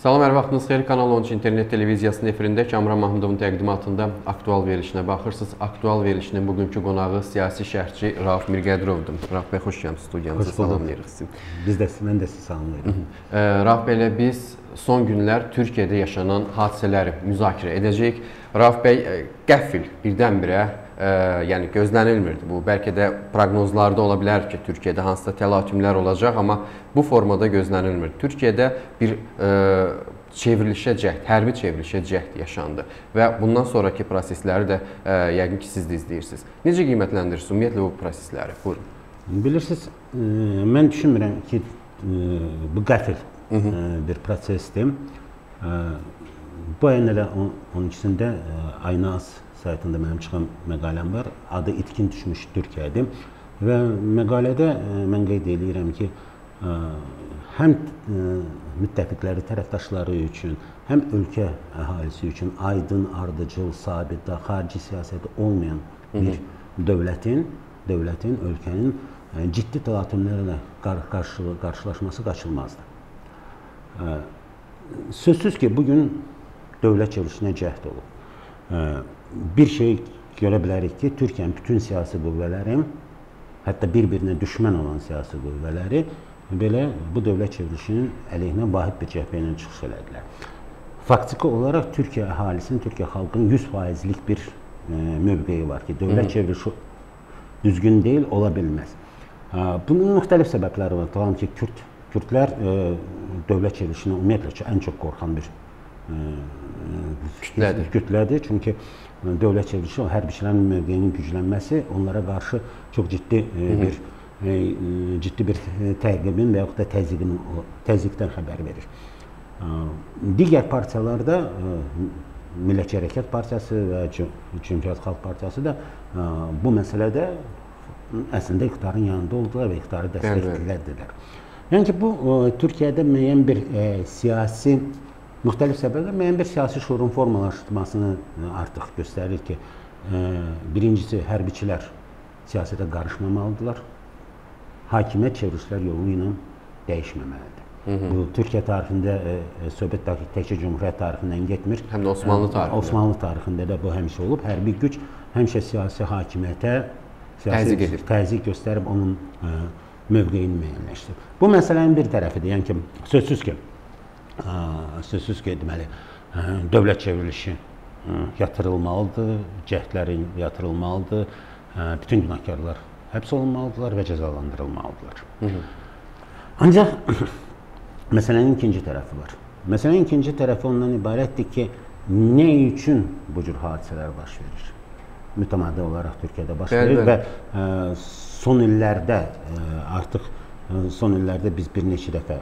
Salam, hər vaxtınız xeyir. Kanal 13 internet televiziyasının efirində Kamran Mahmudovun təqdimatında aktual verilişinə baxırsınız. Aktual verilişinin bugünkü qonağı siyasi şərhçi Rauf Mirqədirovdur. Rauf bəy, xoş gəlmisiniz studiyamıza. Salamlayırıq sizi. Mən də sizi salamlayırım. Rauf bəylə biz son günlər Türkiyədə yaşanan hadisələri müzakirə edəcəyik. Rauf bəy, qəfil birdən-birə, yəni gözlənilmirdi bu. Bəlkə də proqnozlarda ola bilər ki, Türkiyədə hansısa təlatümlər olacaq, amma bu formada gözlənilmirdi. Türkiyədə bir çevrilişə cəhd, hərbi çevrilişə cəhd yaşandı və bundan sonraki prosesləri də yəqin ki, siz də izləyirsiniz. Necə qiymətləndirirsiniz ümumiyyətlə bu prosesləri? Buyurun. Bilirsiniz, mən düşünmürəm ki, bu qəfil bir prosesdir. Bu ayın elə 12-sində Aynaz saytında mənim çıxan məqaləm var. Adı İtkin düşmüş Türkiyədir və məqalədə mən qeyd edirəm ki, həm müttəfiqləri, tərəfdaşları üçün, həm ölkə əhalisi üçün aydın, ardıcıl, sabit və xarici siyasəti olmayan bir dövlətin, ölkənin ciddi təlatümlərlə qarşılaşması qaçılmazdır. Sözsüz ki, bugün dövlət çevrilişinə cəhd olub. Bir şey görə bilərik ki, Türkiyənin bütün siyasi qüvvələri, hətta bir-birinə düşmən olan siyasi qüvvələri belə bu dövlət çevrilişinin əleyhinə vahid bir cəhbə ilə çıxış elədilər. Faktiki olaraq Türkiyə əhalisinin, Türkiyə xalqının 100%lik bir mövqeyi var ki, dövlət çevrilişi düzgün deyil, ola bilməz. Bunun müxtəlif səbəbləri var. Tamam ki, Kürdlər dövlət çevrilişinə ümumiyyətlə ən çox qorxan bir kütlədir. Çünki dövlət çevrilişi, hərbiçilərin mövqeyinin güclənməsi onlara qarşı çox ciddi bir təqibin və yaxud da təzyiqdən xəbər verir. Digər partiyalarda, Millətçi Hərəkat Partiyası və Cümhuriyyət Xalq Partiyası da bu məsələdə əslində iqtidarın yanında oldular və iqtidarı dəstəklədilər. Yəni ki, bu Türkiyədə müəyyən bir siyasi, müxtəlif səbəblər müəyyən bir siyasi şuurun formalaşdırmasını artıq göstərir ki, birincisi, hərbiçilər siyasətə qarışmamalıdırlar. Hakimiyyət çevrilişlər yolu ilə dəyişməməlidir. Bu, Türkiyə tarixində söhbət təkcə Cümhuriyyət tarixindən getmir. Həm də Osmanlı tarixində. Osmanlı tarixində də bu həmişə olub. Hərbi güc həmişə siyasi hakimiyyətə təzyiq göstərib onun mövqeyini müəyyənləşdirib. Bu məsələnin bir tərəfidir. Yəni ki, sözsüz ki, deməli, dövlət çevrilişi yatırılmalıdır, cəhdlərin yatırılmalıdır, bütün günahkarlar həbs olunmalıdırlar və cəzalandırılmalıdırlar. Ancaq məsələnin ikinci tərəfi var. Məsələnin ikinci tərəfi ondan ibarətdir ki, nə üçün bu cür hadisələr baş verir? Mütəmadi olaraq Türkiyədə baş verir və son illərdə biz bir neçə dəfə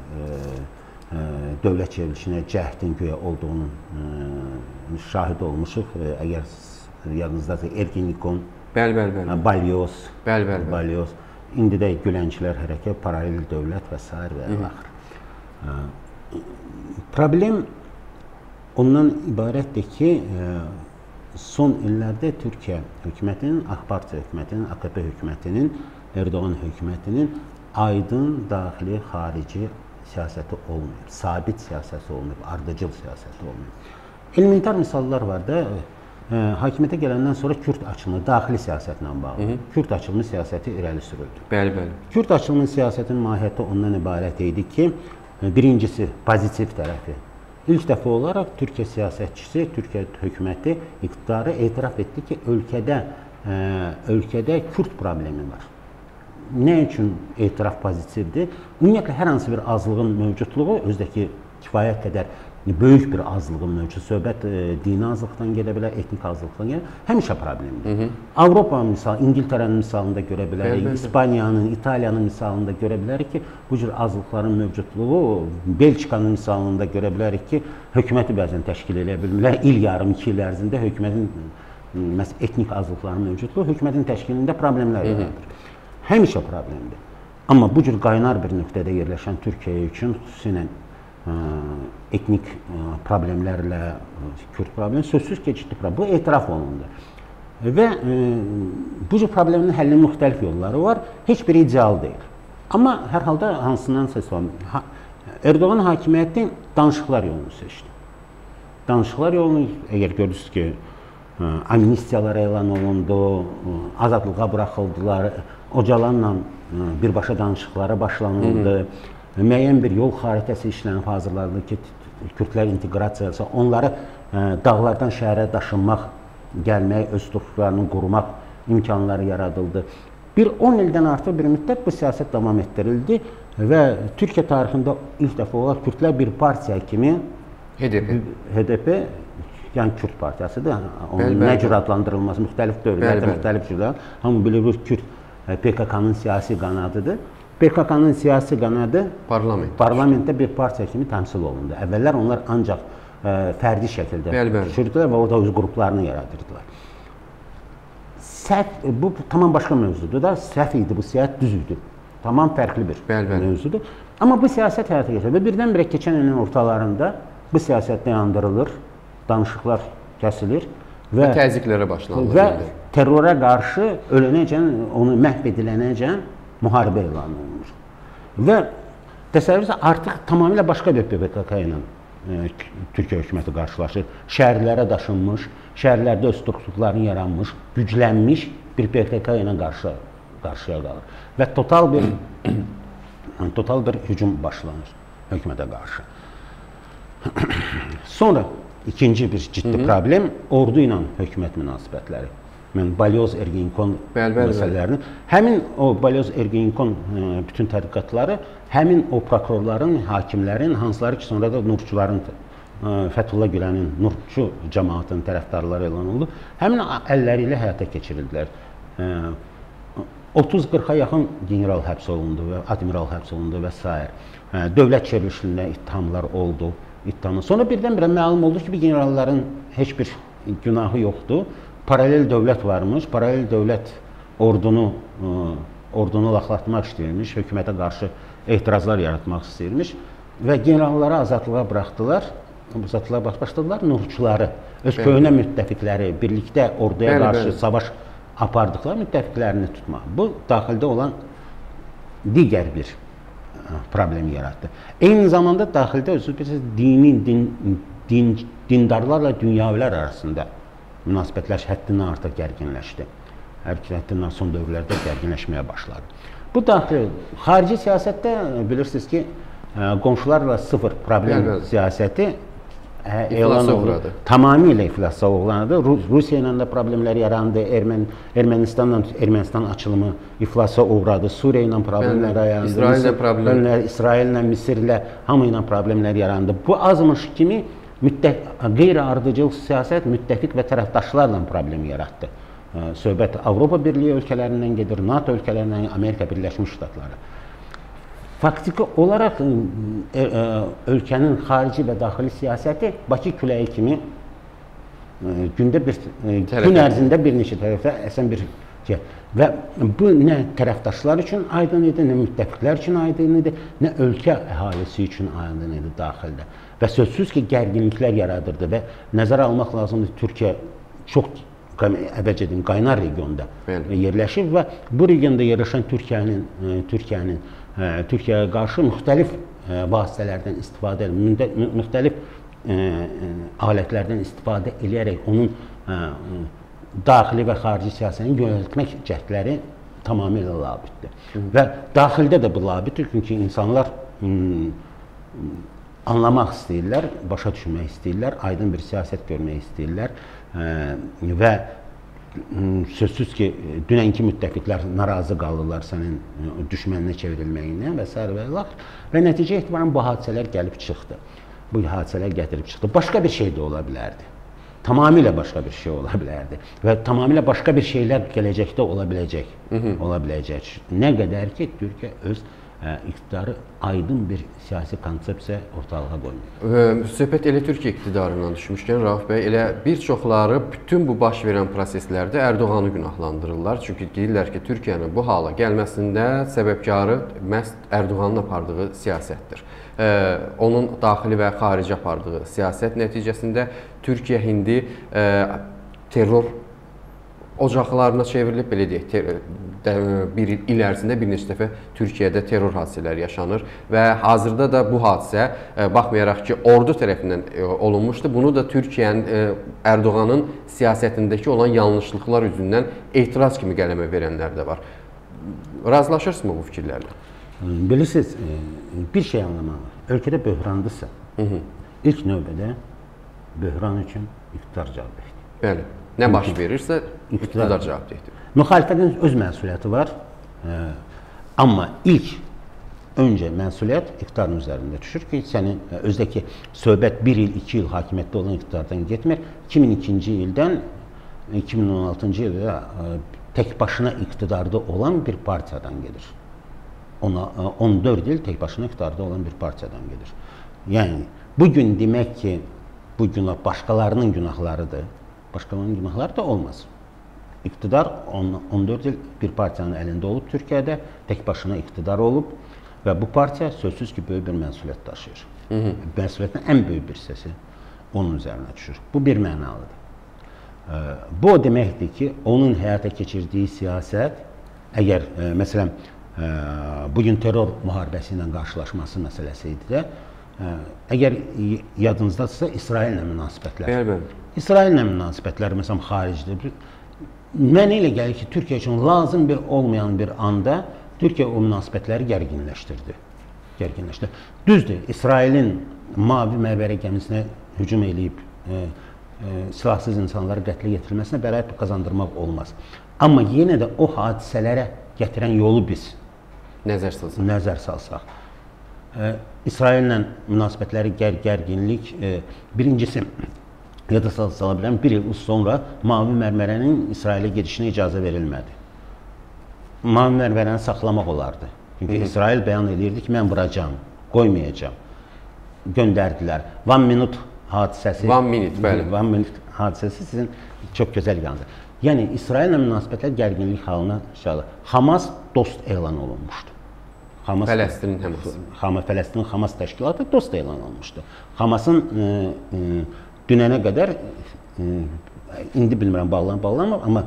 dövlət çevrilişinə cəhdin güya olduğunun şahid olmuşuq. Əgər yadınızdadırsa, Ergenekon, Balyoz, indi də Gülənçilər hərəkət, paralel dövlət və s. və axır. Problem ondan ibarətdir ki, son illərdə Türkiyə hökumətinin, AK Partiya hökumətinin, AKP hökumətinin, Erdoğan hökumətinin aydın daxili, xarici siyasəti olmuyor, sabit siyasəti olmuyor, ardıcıl siyasəti olmuyor. Elementar misallar var da, hakimiyyətə gələndən sonra Kürd açılımı, daxili siyasətlə bağlı, Kürd açılımı siyasəti irəli sürüldü. Bəli. Kürd açılımı siyasətinin mahiyyəti ondan ibarət idi ki, birincisi, pozitiv tərəfi. İlk dəfə olaraq Türkiyə siyasətçisi, Türkiyə hökuməti iqtidarı etiraf etdi ki, ölkədə Kürd problemi var. Nə üçün etiraf pozitivdir? Ümumiyyətlə, hər hansı bir azlığın mövcudluğu, özdəki kifayət qədər böyük bir azlığın mövcud, söhbət dini azlıqdan gedə bilər, etnik azlıqdan gedə bilər, həmişə problemdir. Avropa misal, İngiltərənin misalında görə bilərik, İspaniyanın, İtaliyanın misalında görə bilərik ki, bu cür azlıqların mövcudluğu, Belçikanın misalında görə bilərik ki, hökuməti bəzən təşkil edə bilmirlər. İl yarım, 2 il ərzində hökumətin etnik azlıqların mövcudluğu, hökumətin təşkilində problemlər yaradır. Həmişə problemdir. Amma bu cür qaynar bir nöqtədə yerləşən Türkiyə üçün xüsusilə etnik problemlərlə Kürd problemi sözsüz ki, ciddi problem. Bu etiraf olundu. Və bu cür problemin həllinin müxtəlif yolları var. Heç biri ideal deyil. Amma hər halda hansından səs var. Erdoğan hakimiyyəti danışıqlar yolunu seçdi. Danışıqlar yolunu, əgər görürsünüz ki, amnistiyalar elan olundu, azadlığa buraxıldılar, Öcalanla birbaşa danışıqlara başlanıldı, müəyyən bir yol xəritəsi işlənib hazırlandı ki, Kürdlər inteqrasiyası, onları dağlardan şəhərə daşınmaq, gəlmək, öz strukturlarını qurmaq imkanları yaradıldı. Bir 10 ildən artıq bir müddət bu siyasət davam etdirildi və Türkiyə tarixində ilk dəfə olaraq Kürdlər bir partiya kimi HDP, yəni Kürd partiyasıdır. Onun nə cür adlandırılması müxtəlif dövrlərdə, müxtəlif cürlər. Hamı bilir, Kürd PKK-nın siyasi qanadıdır. PKK-nın siyasi qanadı parlamentdə bir partiya kimi təmsil olundu. Əvvəllər onlar ancaq fərdi şəkildə düşürdülər və orada öz qruplarını yaradırdılar. Bu tamam başqa mövzudur da, səhv idi, bu siyasət düz idi. Tamam fərqli bir mövzudur. Amma bu siyasət həyata keçirir və birdən-birə keçən ilin ortalarında bu siyasət dayandırılır, danışıqlar kəsilir və təzyiqlərə başlanılır. Və terrora qarşı ölənəcən, onu məhv edilənəcən müharibə elan olunur. Və təsəvvürsə artıq tamamilə başqa bir PKK ilə Türkiyə hökuməti qarşılaşır. Şəhərlərə daşınmış, şəhərlərdə öz strukturlarını yaranmış, güclənmiş bir PKK ilə qarşıya qalır. Və total bir hücum başlanır hökumətə qarşı. Sonra ikinci bir ciddi problem ordu ilə hökumət münasibətləri. Mən Balyoz-Ergenekon məsələlərini, həmin o Balyoz-Ergenekon bütün tədqiqatları, həmin o prokurorların, hakimlərin, hansıları ki, sonra da nurçuların, Fəthullah Gülənin, nurçu cəmaatın tərəfdarları elan oldu, həmin əlləri ilə həyata keçirildilər. 30-40-a yaxın general həbs olundu və admiral həbs olundu və s. Dövlət çevrilişində ittihamlar oldu. Sonra birdən-birə məlum oldu ki, generalların heç bir günahı yoxdur. Paralel dövlət varmış, paralel dövlət ordunu laxlatmaq istəyirmiş, hökumətə qarşı etirazlar yaratmaq istəyirmiş və generalları azadlığa buraxdılar, başladılar nurçuları, öz köhnə müttəfiqləri, birlikdə orduya qarşı savaş apardıqları müttəfiqlərini tutmaq. Bu, daxildə olan digər bir problem yaratdı. Eyni zamanda daxildə dindarlarla dünyavilər arasında münasibətlər həddindən artıq gərginləşdi. Hər iki həddindən son dövrlərdə gərginləşməyə başladı. Bu daxil, xarici siyasətdə bilirsiniz ki, qonşularla sıfır problem siyasəti elan olundu. Tamamilə iflasa uğradı. Rusiya ilə də problemlər yarandı. Ermənistan açılımı iflasa uğradı. Suriya ilə problemlər yarandı. İsraillə, Misirlə, hamı ilə problemlər yarandı. Bu azmış kimi qeyri-ardıcıl siyasət müttəfiq və tərəfdaşlarla problem yaratdı. Söhbət Avropa Birliyi ölkələrindən gedir, NATO ölkələrindən, Amerika Birləşmiş Ştatları. Faktiki olaraq ölkənin xarici və daxili siyasəti Bakı küləyi kimi gün ərzində bir neçə tərəfdə əsən bir şey. Və bu nə tərəfdaşlar üçün aydın idi, nə müttəfiqlər üçün aydın idi, nə ölkə əhalisi üçün aydın idi daxildə. Və sözsüz ki, gərginliklər yaradırdı və nəzərə almaq lazımdır, Türkiyə çox əvvəlcədən qaynar regionda yerləşir və bu regionda yerləşən Türkiyəyə qarşı müxtəlif vasitələrdən istifadə edir, müxtəlif alətlərdən istifadə edərək onun daxili və xarici siyasətini yönəltmək cəhdləri tamamilə labiddir. Və daxildə də bu labiddir, çünki insanlar anlamaq istəyirlər, başa düşmək istəyirlər, aydın bir siyasət görmək istəyirlər və sözsüz ki, dünənki müttəfiqlər narazı qalırlar sənin düşməninə çevrilməyinə və s. və nəticə etibarən bu hadisələr gəlib çıxdı. Bu hadisələr gətirib çıxdı. Başqa bir şey də ola bilərdi. Tamamilə başqa bir şey ola bilərdi və tamamilə başqa bir şeylər gələcəkdə ola biləcək. Nə qədər ki, Türkiyə öz iqtidarı aydın bir siyasi konsepsiya ortalığa qoymuyor. Söhbət elə Türkiyə iqtidarından düşmüşkən, Rauf bəy, elə bir çoxları bütün bu baş verən proseslərdə Ərdoğanı günahlandırırlar. Çünki deyirlər ki, Türkiyənin bu hala gəlməsində səbəbkarı məhz Ərdoğanın apardığı siyasətdir. Onun daxili və xarici apardığı siyasət nəticəsində Türkiyə indi terror ocaqlarına çevrilib, belə deyək, bir il ərzində bir neçə dəfə Türkiyədə terror hadisələri yaşanır və hazırda da bu hadisə baxmayaraq ki, ordu tərəfindən olunmuşdu, bunu da Türkiyənin Ərdoğanın siyasətindəki olan yanlışlıqlar üzündən etiraz kimi qələmə verənlər də var. Razılaşırsınızmı bu fikirlərlə? Bilirsiniz, bir şey anlamalı. Ölkədə böhrandırsa, ilk növbədə böhran üçün iqtidar cavabdehdir. Bəli. Nə baş verirsə, iqtidar cavabdehdir. Müxalifətin öz məsuliyyəti var, amma öncə məsuliyyət iqtidarın üzərində düşür ki, sənin özdəki söhbət 1 il, 2 il hakimiyyətdə olan iqtidardan getmir. 2002-ci ildən 2016-cı ildə tək başına iqtidarda olan bir partiyadan gedir. 14 il tək başına iqtidarda olan bir partiyadan gedir. Yəni, bugün demək ki, bu günah başqalarının günahlarıdır. Başqalarının günahları da olmaz. İqtidar 14 il bir partiyanın əlində olub Türkiyədə, tək başına iqtidar olub və bu partiya sözsüz ki, böyük bir məsuliyyət daşıyır. Məsuliyyətin ən böyük bir hissəsi onun üzərinə düşür. Bu bir mənalıdır. Bu o deməkdir ki, onun həyata keçirdiyi siyasət, əgər, məsələn, bugün terror müharibəsi ilə qarşılaşması məsələsi idi də, əgər yadınızdadırsa, İsraillə münasibətlər. İsraillə münasibətlər, məsələn, xaricdə. Mənə elə gəlir ki, Türkiyə üçün lazım olmayan bir anda Türkiyə o münasibətləri gərginləşdirdi. Düzdür, İsrailin Mavi Məbərə gəmisinə hücum edib, silahsız insanları qətlə yetirilməsinə bəraət qazandırmaq olmaz. Amma yenə də o hadisələrə gətirən yolu biz nəzər salsaq. İsraillə münasibətləri gərginlik, birincisi, yada sala biləm, bir il sonra Mavi Mərmərənin İsrailə gedişinə icazə verilmədi. Mavi Mərmərəni saxlamaq olardı. Çünki İsrail bəyan edirdi ki, mən vuracam, qoymayacam. Göndərdilər. One minute hadisəsi sizin çox gözəl yandır. Yəni, İsraillə münasibətlər gərginlik halına şahlı. Hamas dost elan olunmuşdu. Fələstinin Hamas təşkilatı dost elan olunmuşdu. Hamasın dünənə qədər, indi bilmirəm, bağlanmır, amma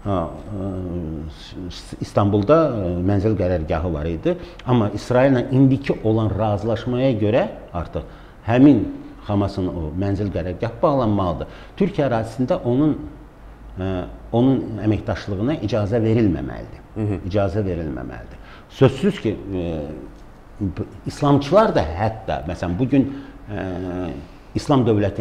İstanbulda mənzil qərargahı var idi. Amma İsraillə indiki olan razılaşmaya görə artıq həmin Hamasın o mənzil qərargahı bağlanmalıdır. Türkiyə ərazisində onun əməkdaşlığına icazə verilməməlidir. Sözsüz ki, İslamçılar da hətta, məsələn, bugün İslam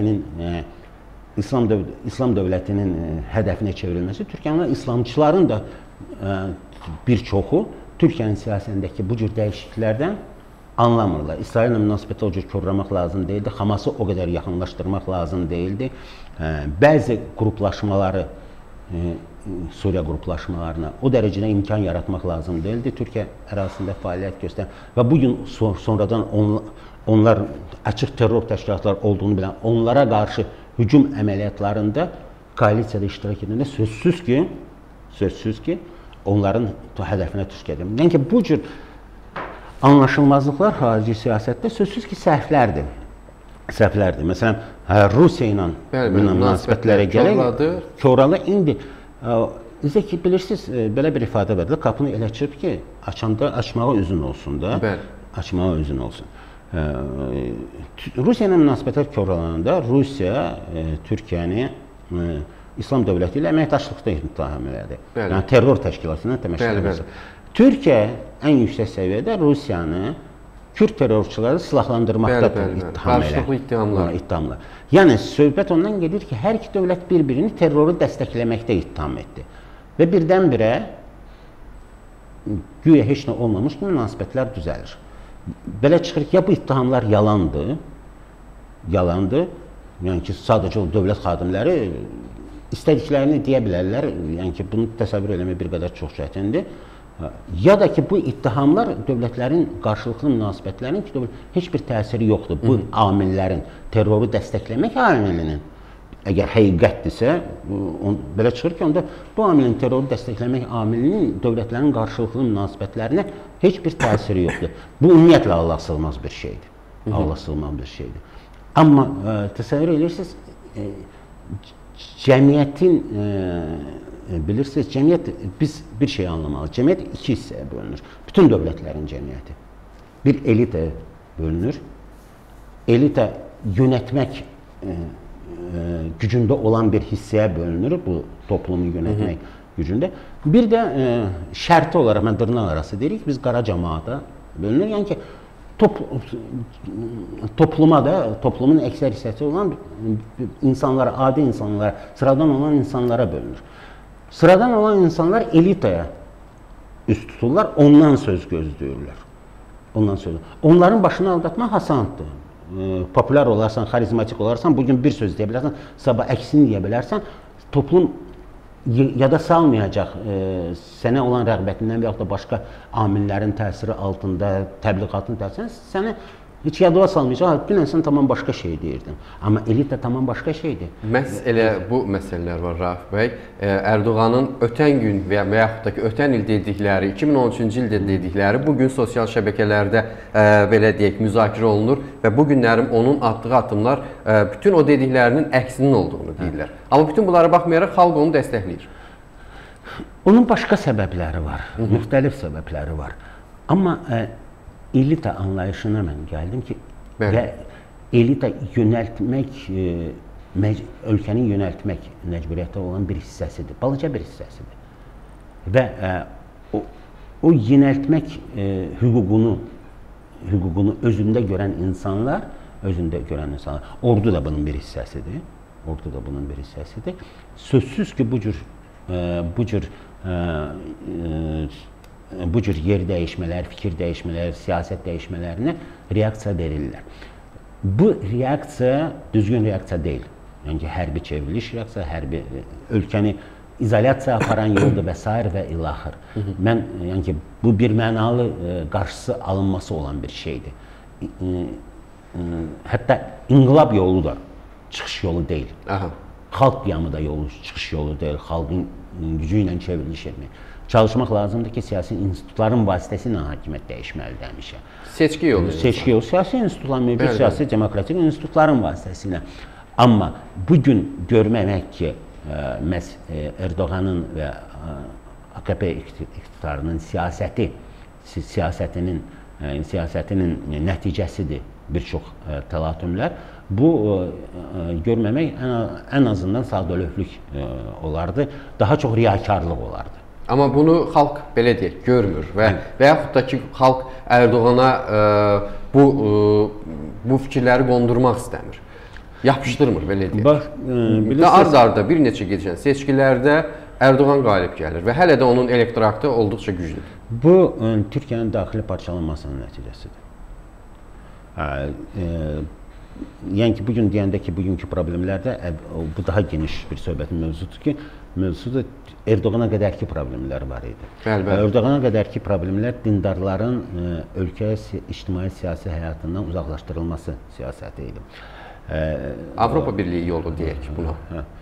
dövlətinin hədəfinə çevrilməsi Türkiyənin İslamçıların da bir çoxu Türkiyənin siyasətindəki bu cür dəyişikliklərdən anlamırlar. İsraillə münasibəti o cür korlamaq lazım deyildi, Haması o qədər yaxınlaşdırmaq lazım deyildi. Bəzi qruplaşmaları, Suriya qruplaşmalarına o dərəcədə imkan yaratmaq lazım deyildi. Türkiyə ərazisində fəaliyyət göstərən və bugün sonradan onlar açıq terror təşkilatları olduğunu bilən, onlara qarşı hücum əməliyyatlarında koalisiyada iştirak edəndə sözsüz ki, onların hədəfinə tuş gedir. Yəni ki, bu cür anlaşılmazlıqlar xarici siyasətdə sözsüz ki, səhvlərdir. Məsələn, Rusiya ilə münasibətlərə gələk, Koralı indi, ki, bilirsiniz, belə bir ifadə verdi, qapını elə çırp ki, açmağa üzün olsun da, açmağa üzün olsun. Rusiya ilə münasibətlər korlananda Rusiya Türkiyəni İslam dövləti ilə əməkdaşlıqda ittiham elədi. Yəni, terror təşkilatına təməşkil edir. Türkiyə ən yüksək səviyyədə Rusiyanı Kürd terrorçuları silahlandırmaqdadır ittihamlar. Yəni, söhbət ondan gedir ki, hər iki dövlət bir-birini terroru dəstəkləməkdə ittiham etdi. Və birdən-birə güya heç nə olmamış ki, münasibətlər düzəlir. Belə çıxır ki, ya bu ittihamlar yalandır, yəni ki, sadəcə o dövlət xadimləri istədiklərini deyə bilərlər, yəni ki, bunu təsəvvür eləmək bir qədər çox çətindir. Ya da ki, bu ittihamlar dövlətlərin qarşılıqlı münasibətlərinin ki, heç bir təsiri yoxdur. Bu amillərin, terroru dəstəkləmək amilinin, əgər həqiqətdirsə, belə çıxır ki, onda bu amilin, terroru dəstəkləmək amilinin dövlətlərin qarşılıqlı münasibətlərinə heç bir təsiri yoxdur. Bu, ümumiyyətlə, Allahsılmaz bir şeydir. Amma təsəvvür edirsiniz, cəmiyyətin bilirsiniz, cəmiyyət, biz bir şey anlamalıyıq. Cəmiyyət iki hissəyə bölünür. Bütün dövlətlərin cəmiyyəti. Bir elitə bölünür. Elitə yönətmək gücündə olan bir hissəyə bölünür, bu toplumu yönətmək gücündə. Bir də şərti olaraq, mən dırnaq arası deyirik, biz qara cəmaata bölünür. Yəni ki, topluma da, toplumun əksər hissəsi olan insanlara, adi insanlara, sıradan olan insanlara bölünür. Sıradan olan insanlar elitaya üst tuturlar, ondan söz gözləyirlər. Onların başını aldatmaq asandır. Populyar olarsan, xarizmatik olarsan, bugün bir söz deyə bilərsən, sabah əksini deyə bilərsən, toplum yada salmayacaq sənə olan rəğbətindən və yaxud da başqa amillərin təsiri altında, təbliğatın təsiri, səni heç yada salmayacaq, dünən sən tamam başqa şey deyirdin. Amma elitə tamam başqa şeydir. Məhz elə bu məsələlər var, Rauf bəy. Ərdoğanın ötən gün və yaxud da ki, ötən il dedikləri, 2013-cü ildə dedikləri bugün sosial şəbəkələrdə belə deyək, müzakirə olunur və bu günlərin onun atdığı addımlar bütün o dediklərinin əksinin olduğunu deyirlər. Amma bütün bunlara baxmayaraq xalq onu dəstəkləyir. Onun başqa səbəbləri var, müxtəlif səbəbləri var. Amma elita anlayışına mən gəldim ki, və elita yönəltmək, ölkənin yönəltmək məcburiyyəti olan bir hissəsidir, balaca bir hissəsidir. Və o yönəltmək hüququnu özündə görən insanlar, ordu da bunun bir hissəsidir, Sözsüz ki, bu cür yer dəyişmələr, fikir dəyişmələr, siyasət dəyişmələrinə reaksiya verirlər. Bu reaksiya düzgün reaksiya deyil. Yəni hərbi çevriliş reaksiya, hərbi ölkəni izolyasiya aparan yoldur və s. və ilaxır. Mən, yəni ki, bu bir mənalı qarşısı alınması olan bir şeydir. Hətta inqilab yolu da çıxış yolu deyil. Xalq qiyamı da çıxış yolu deyil. Xalqın gücü ilə çevriliş etmək. Çalışmaq lazımdır ki, siyasi institutların vasitəsilə hakimiyyət dəyişməlidir həmişə. Seçki yolu. Seçki yolu. Siyasi institutlar, mövcud siyasi demokratik institutların vasitəsilə. Amma bugün görməmək ki, məhz Erdoğanın və AKP iktidarının siyasətinin nəticəsidir bir çox təlatümlər. Bu görməmək ən azından sadəlövhlük olardı, daha çox riyakarlıq olardı. Amma bunu xalq belə deyək, görmür və yaxud da ki, xalq Ərdoğana bu fikirləri qondurmaq istəmir. Yapışdırmır, belə deyək. Arda-arda bir neçə keçən seçkilərdə Ərdoğan qalib gəlir və hələ də onun elektoratı olduqca güclüdür. Bu, Türkiyənin daxili parçalanmasının nəticəsidir. Yəni ki, bugün deyəndə ki, bugünkü problemlərdə bu daha geniş bir söhbətin mövzudur ki, mövzuda Erdoğana qədərki problemlər var idi. Erdoğana qədərki problemlər dindarların ölkə ictimai-siyasi həyatından uzaqlaşdırılması siyasəti idi. Avropa Birliyi yolu deyək buna.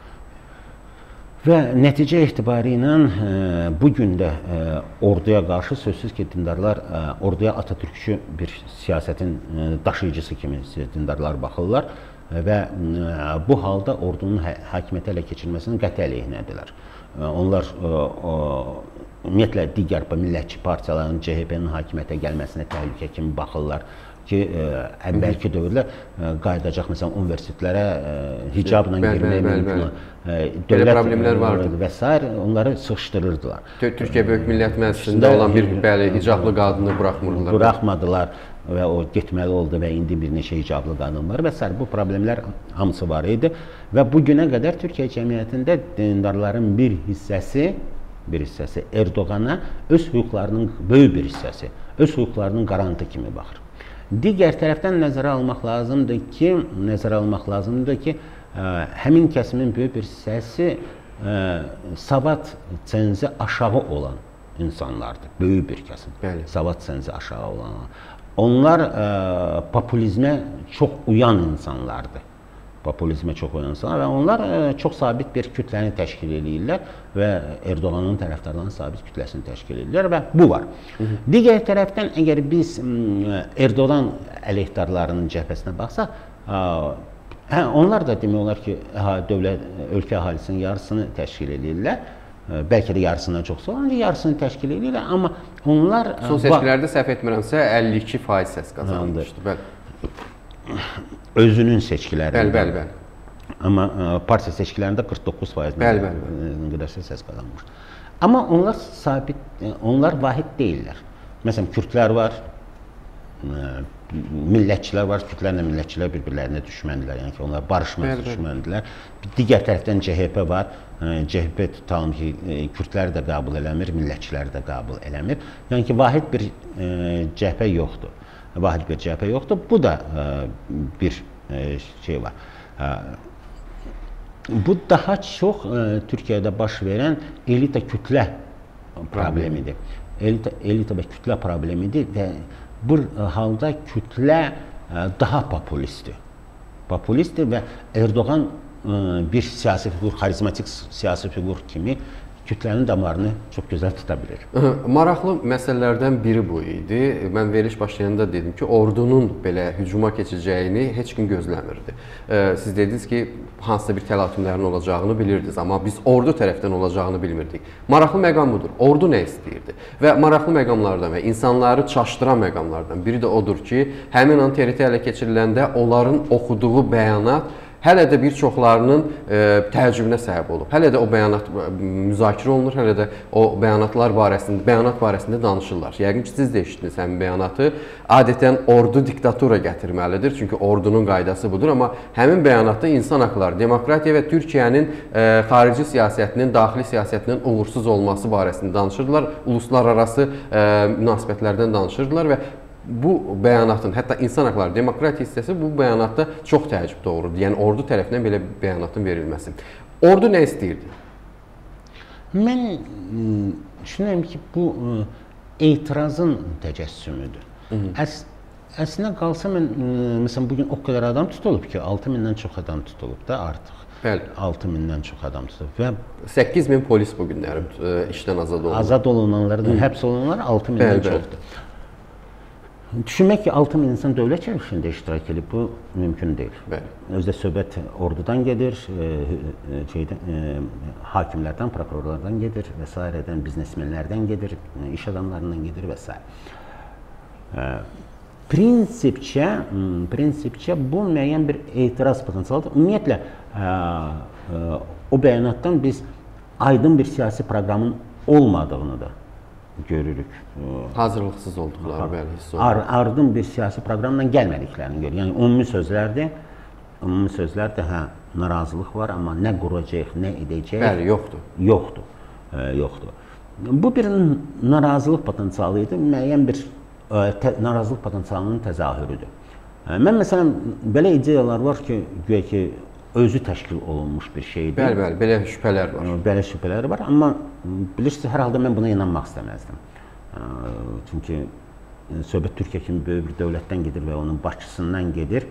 Və nəticə etibarı ilə bugün də orduya qarşı sözsüz ki, dindarlar orduya Atatürkçü bir siyasətin daşıyıcısı kimi dindarlar baxırlar və bu halda ordunun hakimiyyətə ələ keçirilməsinin qəti əleyhinədirlər. Onlar ümumiyyətlə digər millətçi partiyaların CHP-nin hakimiyyətə gəlməsinə təhlükə kimi baxırlar ki, əvvəlki dövrlər qayıdacaq, məsələn, universitetlərə hicabla girmək mümkün, dövlət və s. onları sıxışdırırdılar. Türkiyə Böyük Millət Məclisində olan bir hicablı qadını buraxmırdılar. Buraxmadılar və o getməli oldu və indi bir neçə hicablı qadın var və s. Bu problemlər hamısı var idi və bugünə qədər Türkiyə cəmiyyətində dindarların bir hissəsi Erdoğana öz hüquqlarının böyük bir hissəsi, öz hüquqlarının qarantı kimi baxır. Digər tərəfdən nəzərə almaq lazımdır ki, həmin kəsimin böyük bir hissəsi savad cenzi aşağı olan insanlardır. Böyük bir kəsim. Savad cenzi aşağı olan. Onlar populizmə çox uyan insanlardır. Və onlar çox sabit bir kütləni təşkil edirlər və Erdoğanın tərəfdarlarının sabit kütləsini təşkil edirlər və bu var. Digər tərəfdən, əgər biz Erdoğan əleyhdarlarının cəbhəsinə baxsaq, onlar da demək olar ki, ölkə əhalisinin yarısını təşkil edirlər bəlkə də yarısından çoxsa, ancaq yarısını təşkil edirlər, amma onlar son seçkilərdə səhv etmirəmsə 52% səs qazanmışdı. Bəli. Özünün seçkilərində. Bəli. Amma partiya seçkilərində 49% qədər səs qazanmış. Amma onlar sabit, onlar vahid deyillər. Məsələn, kürdlər var, millətçilər var, kürdlərlə millətçilər bir-birlərinə düşməndirlər, yəni ki, onlar barışmaz düşməndirlər. Digər tərəfdən CHP var, CHP tutalım ki, kürdləri də qəbul eləmir, millətçiləri də qəbul eləmir. Yəni ki, vahid bir CHP yoxdur. Vahid bir CHP yoxdur. Bu da bir şey var. Bu daha çox Türkiyədə baş verən elita kütlə problemidir. Elita və kütlə problemidir və bu halda kütlə daha populistdir. Populistdir və Erdoğan bir siyasi figur, xarizmatik siyasi figur kimi kütlənin damarını çox gözəl tuta bilir. Maraqlı məsələlərdən biri bu idi. Mən veriliş başlayanda dedim ki, ordunun belə hücuma keçəcəyini heç kim gözləmirdi. Siz dediniz ki, hansısa bir təlatümlərin olacağını bilirdiniz, amma biz ordu tərəfdən olacağını bilmirdik. Maraqlı məqam budur. Ordu nə istəyirdi? Və maraqlı məqamlardan və insanları çaşdıran məqamlardan biri də odur ki, həmin an TRT ələ keçiriləndə onların oxuduğu bəyanat hələ də bir çoxlarının təəccübünə səbəb olub. Hələ də o bəyanat müzakirə olunur, hələ də o bəyanat barəsində danışırlar. Yəqin ki, siz də eşitdiniz həmin bəyanatı. Adətən ordu diktatura gətirməlidir, çünki ordunun qaydası budur. Amma həmin bəyanatda insan haqları, demokratiya və Türkiyənin xarici siyasətinin, daxili siyasətinin uğursuz olması barəsində danışırdılar. Uluslararası münasibətlərdən danışırdılar və bu bəyanatın, hətta insan haqları, demokratiya hissəsi bu bəyanatda çox təəccüb doğururdu. Yəni, ordu tərəfindən belə bəyanatın verilməsi. Ordu nə istəyirdi? Mən düşünürəm ki, bu etirazın təcəssümüdür. Əslində qalsa, mən, məsələn, bugün o qədər adam tutulub ki, 6000-dən çox adam tutulub da artıq. Bəli. 6000-dən çox adam tutulub və 8000 polis bu günləri işdən azad olunur. Azad olunanlardan, həbs olunanlar 6000-dən çoxdur. Düşünmək ki, 6000 insan dövlət çevrilişində iştirak edib, bu mümkün deyil. Özdə söhbət ordudan gedir, hakimlərdən, prokurorlardan gedir və s. biznesmenlərdən gedir, iş adamlarından gedir və s. Prinsipcə bu müəyyən bir etiraz potensialıdır. Ümumiyyətlə, o bəyanatdan biz aydın bir siyasi proqramın olmadığını da görürük. Hazırlıqsız olduqları, bəli. Ardın bir siyasi proqramla gəlmədiklərini görürük. Yəni, ümumi sözlərdə, hə, narazılıq var, amma nə quracaq, nə edəcək? Bəli, yoxdur. Yoxdur. Bu bir narazılıq potensialı idi, müəyyən bir narazılıq potensialının təzahürüdür. Mən, məsələn, belə ideyalar var ki, güya ki, özü təşkil olunmuş bir şeydir. Bəli, belə şübhələr var. Belə şübhələr var, amma bilirsiniz, hər halda mən buna inanmaq istəməzdim. Çünki söhbət Türkiyə kimi böyük bir dövlətdən gedir və onun başçısından gedir.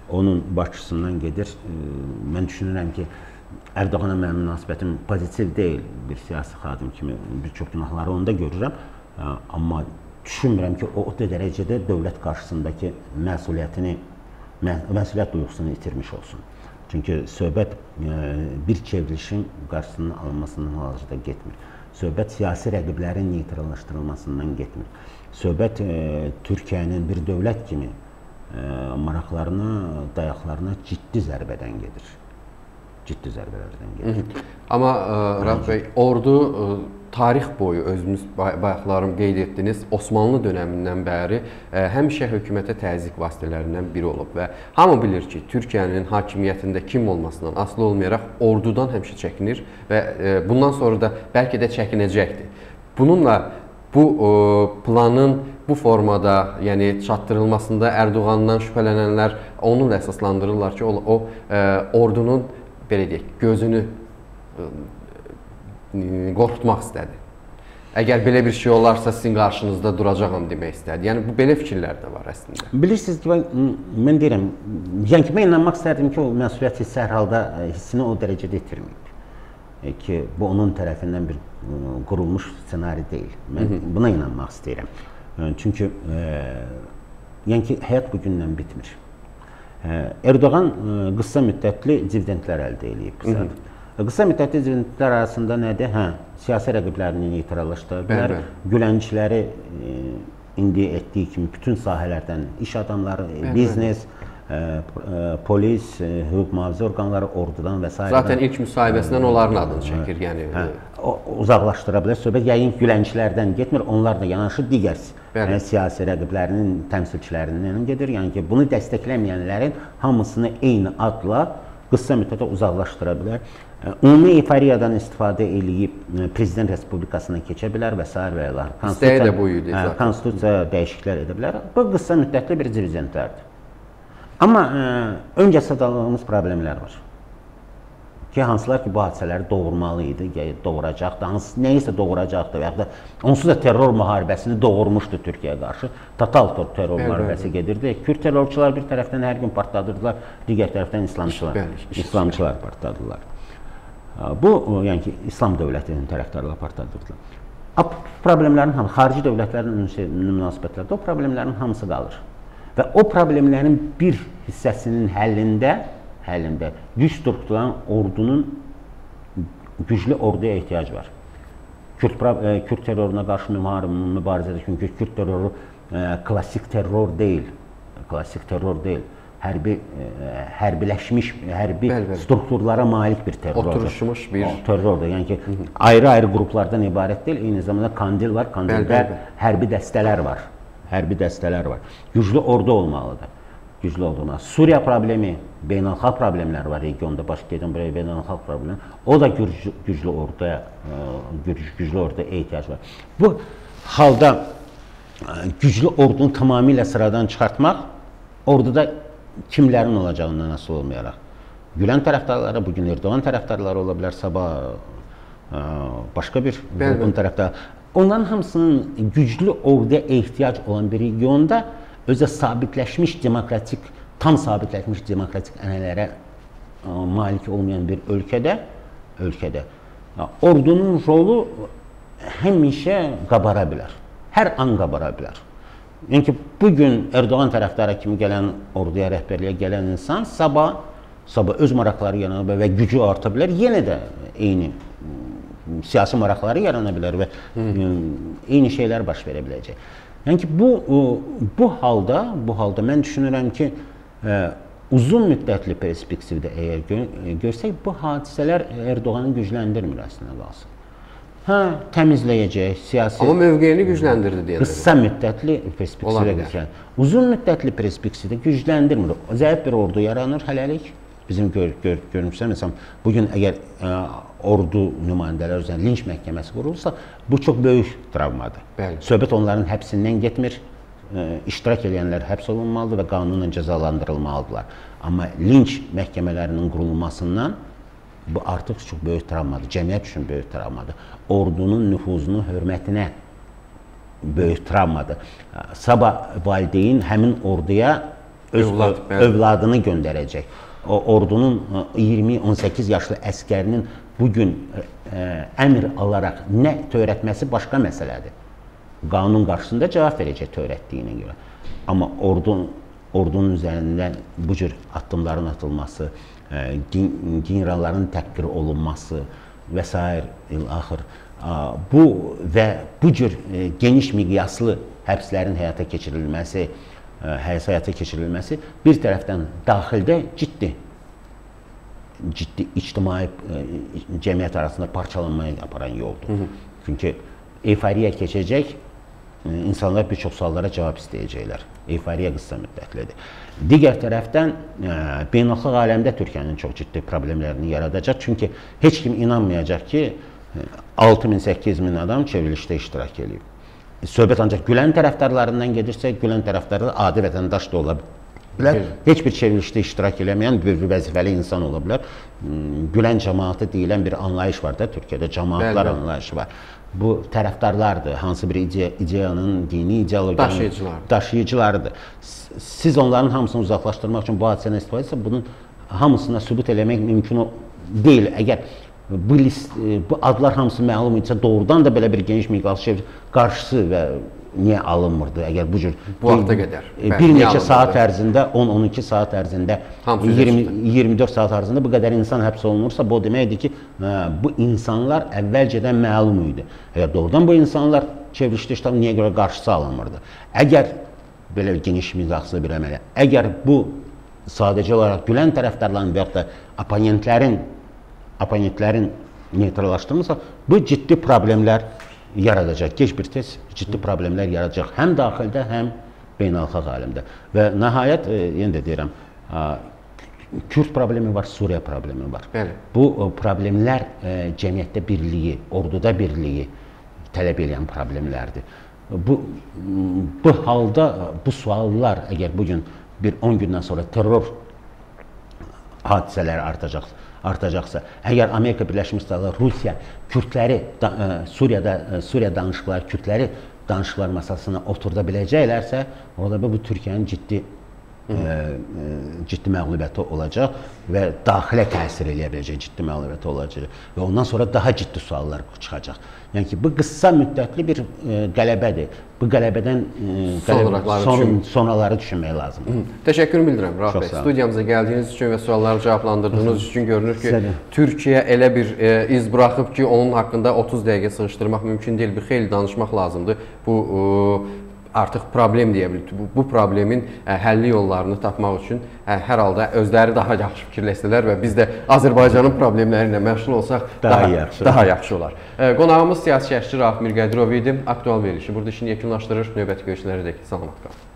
Mən düşünürəm ki, Erdoğana mənim münasibətim pozitiv deyil, bir siyasi xadim kimi bir çox günahları onda görürəm. Amma düşünmürəm ki, o dərəcədə dövlət qarşısındakı məsuliyyət duyğusunu itirmiş olsun. Çünki söhbət bir çevrilişin qarşısının alınmasından hal-hazırda getmir. Söhbət siyasi rəqiblərin neytrallaşdırılmasından getmir. Söhbət Türkiyənin bir dövlət kimi maraqlarına, dayaqlarına ciddi zərbədən gedir. Ciddi zərbələrdən gedir. Amma Rauf bəy, ordu tarix boyu özünüz bayaqlarım qeyd etdiniz, Osmanlı dönəmindən bəri həmişə hökumətə təzyiq vasitələrindən biri olub və hamı bilir ki, Türkiyənin hakimiyyətində kim olmasından asılı olmayaraq ordudan həmişə çəkinir və bundan sonra da bəlkə də çəkinəcəkdir. Bununla bu planın bu formada, yəni çatdırılmasında Erdoğandan şübhələnənlər onunla əsaslandırırlar ki, o ordunun belə deyək, gözünü qorxutmaq istədi. Əgər belə bir şey olarsa sizin qarşınızda duracağam demək istədi. Yəni, bu belə fikirlər də var əslində. Bilirsiniz ki, mən deyirəm, yəni ki, mən inanmaq istərdim ki, o məsuliyyət hissi hər halda hissini o dərəcədə itirməyib. Ki, bu onun tərəfindən bir qurulmuş ssenari deyil. Mən buna inanmaq istəyirəm. Çünki, yəni ki, həyat bu gündən bitmir. Erdoğan qısa müddətli dividendlər əldə edib. Qısa müddətli dividendlər arasında nədir? Siyasi rəqiblərini neytrallaşdıra bilər. Güləncləri indi etdiyi kimi bütün sahələrdən iş adamları, biznes, polis, hüquq mühafizə orqanları, ordudan və s. Zaten ilk müsahibəsindən onların adını çəkir. Yəni uzaqlaşdıra bilər. Söhbət yəqin gülənclərdən getmir, onlarla yanaşı digər siyasi rəqiblərinin təmsilçilərindən gedir. Yəni ki, bunu dəstəkləməyənlərin hamısını eyni adla qısa müddətə uzaqlaşdıra bilər. Ümumi euforiyadan istifadə edib prezident respublikasına keçə bilər və s. və ilə. İstəyi də bu idi. Konstitusiya dəyişikliklər edə bilər. Bu qısa müddətli bir dividendlərdir. Amma öncə sadalığımız problemlər var. Ki, hansılar ki, bu hadisələri doğurmalı idi, doğuracaqdı, nəyisə doğuracaqdı və yaxud da onsuz da terror müharibəsini doğurmuşdu Türkiyəyə qarşı. Total terror müharibəsi gedirdi. Kürt terrorçular bir tərəfdən hər gün partladırdılar, digər tərəfdən İslamçılar partladılar. Bu, yəni ki, İslam dövlətinin tərəfdarları partladırdılar. Problemlərin hamısı, xarici dövlətlərin münasibətlərdə o problemlərin hamısı qalır. Və o problemlərin bir hissəsinin həllində güc strukturan ordunun güclü orduya ehtiyac var. Kürt terroruna qarşı mübarizədə, çünki Kürt terroru klassik terror deyil. Hərbiləşmiş, hərbi strukturlara malik bir terrordur. Oturuşmuş bir terrordur. Yəni ki, ayrı-ayrı qruplardan ibarət deyil, eyni zamanda Kandil var, Kandildə hərbi dəstələr var. Güclü ordu olmalıdır. Suriya problemi, beynəlxalq problemlər var regionda, baş gedən buraya beynəlxalq problemi. O da güclü orduya ehtiyac var. Bu halda güclü ordunu tamamilə sıradan çıxartmaq orduda kimlərin olacağından asılı olmayaraq. Gülen tərəfdarları, bugün Erdoğan tərəfdarları ola bilər, sabah başqa bir qrupun tərəfdarları. Onların hamısının güclü orduya ehtiyac olan bir regionda özə sabitləşmiş demokratik, tam sabitləşmiş demokratik ənənələrə malik olmayan bir ölkədə ordunun rolu həmişə qabara bilər. Hər an qabara bilər. Yəni ki, bugün Erdoğan tərəfdarı kimi gələn orduya, rəhbərliyə gələn insan sabah öz maraqları yarana və gücü arta bilər. Yenə də eyni siyasi maraqları yarana bilər və eyni şeylər baş verə biləcək. Yəni ki, bu halda mən düşünürəm ki, uzun müddətli perspektivdə əgər görsək, bu hadisələr Erdoğanı gücləndirmir əslində qalsın. Təmizləyəcək, siyasi... Amma mövqeyini gücləndirdi deyəndə. Qısa müddətli perspektivdə gücləndir. Uzun müddətli perspektivdə gücləndirmir. Zəif bir ordu yaranır hələlik. Bizim görmüşsəm, məsələn, bugün əgər ordu nümayəndələr üzrə linç məhkəməsi qurulsa, bu çox böyük travmadır. Söhbət onların həbsindən getmir, iştirak edənlər həbs olunmalıdır və qanunla cəzalandırılmalıdırlar. Amma linç məhkəmələrinin qurulmasından bu artıq çox böyük travmadır, cəmiyyət üçün böyük travmadır. Ordunun nüfuzunun hörmətinə böyük travmadır. Sabah valideyn həmin orduya öz övladını göndərəcək. O ordunun 20-18 yaşlı əskərinin bugün əmr alaraq nə törətməsi başqa məsələdir. Qanun qarşısında cavab verəcək törətdiyinə görə. Amma ordunun üzərindən bu cür addımların atılması, generalların təhqir olunması və s. axır. Bu cür geniş miqyaslı həbslərin həyata keçirilməsi bir tərəfdən daxildə ciddi ictimai cəmiyyət arasında parçalanmaya aparan yoldur. Çünki euforiya keçəcək, insanlar bir çox suallara cavab istəyəcəklər. Euforiya qısa müddətlidir. Digər tərəfdən beynəlxalq aləmdə Türkiyənin çox ciddi problemlərini yaradacaq. Çünki heç kim inanmayacaq ki, 6.000-8.000 adam çevrilişdə iştirak edib. Söhbət ancaq Gülen tərəfdarlarından gedirsə, Gülen tərəfdarı adi vətəndaş da ola bilər. Heç bir çevrilişdə iştirak eləməyən bir vəzifəli insan ola bilər. Gülen cəmaatı deyilən bir anlayış var da, Türkiyədə cəmaatlar anlayışı var. Bu tərəfdarlardır, hansı bir ideyanın, dini ideologiyanın daşıyıcılarıdır. Siz onların hamısını uzaqlaşdırmaq üçün bu hadisədən istifadə etsə, bunun hamısına sübut eləmək mümkün deyil. Əgər bu adlar hamısı məlum idisə, doğrudan da belə bir geniş miqyaslı qarşısı və niyə alınmırdı? Əgər bu cür bu vaxta qədər bir neçə saat ərzində, 10-12 saat ərzində, 24 saat ərzində bu qədər insan həbs olunursa, bu deməkdir ki, bu insanlar əvvəlcədən məlum idi. Əgər doğrudan bu insanlar çevrilişdə iştirak niyə görə qarşısı alınmırdı? Əgər belə geniş mizahlı bir əmələ, əgər bu sadəcə olaraq Gülen tərəfdarlarının və yaxud da oponentlərin neytrallaşdırılırsa, bu ciddi problemlər yaradacaq. Geç bir tez ciddi problemlər yaradacaq. Həm daxildə, həm beynəlxalq aləmdə. Və nəhayət, yenə də deyirəm, Kürd problemi var, Suriya problemi var. Bəli. Bu problemlər cəmiyyətdə birliyi, orduda birliyi tələb edən problemlərdir. Bu halda bu suallar, əgər bugün bir 10 gündən sonra terror hadisələri artacaqsa, əgər Amerika Birləşmiş Ştatları, Rusiya Kürdləri, Suriya danışıqları, Kürdləri danışıqlar masasına oturda biləcəklərsə, orada bu Türkiyənin ciddi məğlubiyyəti olacaq və daxilə təsir eləyə biləcək ciddi məğlubiyyəti olacaq və ondan sonra daha ciddi suallar çıxacaq. Yəni ki, bu qısa müddətli bir qələbədir. Bu qələbədən sonraları düşünmək lazımdır. Təşəkkür bildirəm, Rauf bəy. Studiyamıza gəldiyiniz üçün və sualları cavablandırdığınız üçün görünür ki, Türkiyə elə bir iz buraxıb ki, onun haqqında 30 dəqiqə sığışdırmaq mümkün deyil. Bir xeyli danışmaq lazımdır. Bu artıq problem deyə bilir. Bu problemin həlli yollarını tapmaq üçün hər halda özləri daha yaxşı fikirləsələr və biz də Azərbaycanın problemləri ilə məşğul olsaq daha yaxşı olar. Qonağımız siyasi şərhçi Rauf Mirqədirov idi. Aktual verilişi burada işini yekunlaşdırır. Növbəti görüşlərə dək salamat qalın.